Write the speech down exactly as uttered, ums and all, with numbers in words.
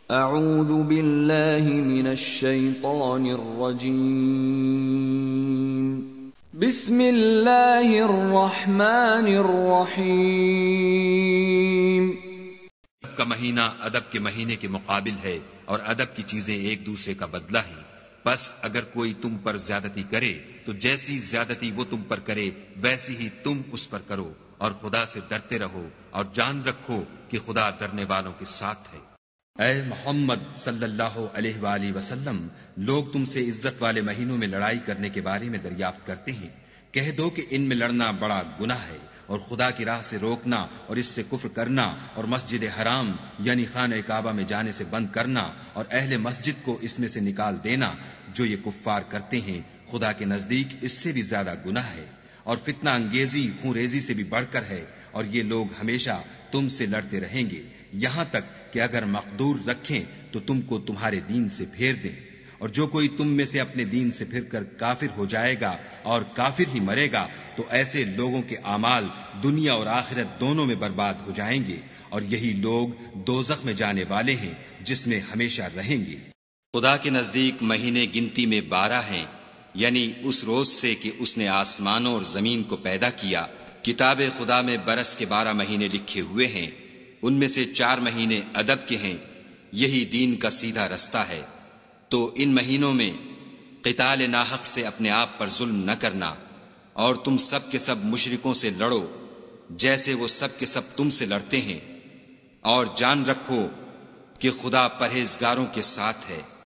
اعوذ باللہ من الشیطان الرجیم بسم اللہ الرحمن الرحیم۔ ادب کا مہینہ ادب کے مہینے کے مقابل ہے اور ادب کی چیزیں ایک دوسرے کا بدلہ ہیں۔ بس اگر کوئی تم پر زیادتی کرے تو جیسی زیادتی وہ تم پر کرے ویسی ہی تم اس پر کرو، اور خدا سے ڈرتے رہو اور جان رکھو کہ خدا ڈرنے والوں کے ساتھ ہے۔ اے محمد صلی اللہ علیہ وآلہ وسلم، لوگ تم سے عزت والے مہینوں میں لڑائی کرنے کے بارے میں دریافت کرتے ہیں۔ کہہ دو کہ ان میں لڑنا بڑا گناہ ہے، اور خدا کی راہ سے روکنا اور اس سے کفر کرنا اور مسجد حرام یعنی خانہ کعبہ میں جانے سے بند کرنا اور اہل مسجد کو اس میں سے نکال دینا، جو یہ کفار کرتے ہیں، خدا کے نزدیک اس سے بھی زیادہ گناہ ہے، اور فتنہ انگیزی خون ریزی سے بھی بڑھ کر ہے، اور یہ لوگ ہمیشہ تم سے لڑتے رہیں گے یہاں تک کہ اگر مقدور رکھیں تو تم کو تمہارے دین سے پھیر دیں، اور جو کوئی تم میں سے اپنے دین سے پھر کر کافر ہو جائے گا اور کافر ہی مرے گا تو ایسے لوگوں کے اعمال دنیا اور آخرت دونوں میں برباد ہو جائیں گے، اور یہی لوگ دوزخ میں جانے والے ہیں جس میں ہمیشہ رہیں گے۔ خدا کے نزدیک مہینے گنتی میں بارہ ہیں، یعنی اس روز سے کہ اس نے آسمانوں اور زمین کو پیدا کیا۔ کتاب خدا میں برس کے بارہ مہینے لکھے ہوئے ہیں، ان میں سے چار مہینے ادب کے ہیں، یہی دین کا سیدھا رستہ ہے۔ تو ان مہینوں میں قتال ناحق سے اپنے آپ پر ظلم نہ کرنا، اور تم سب کے سب مشرکوں سے لڑو جیسے وہ سب کے سب تم سے لڑتے ہیں، اور جان رکھو کہ خدا پرہیزگاروں کے ساتھ ہے۔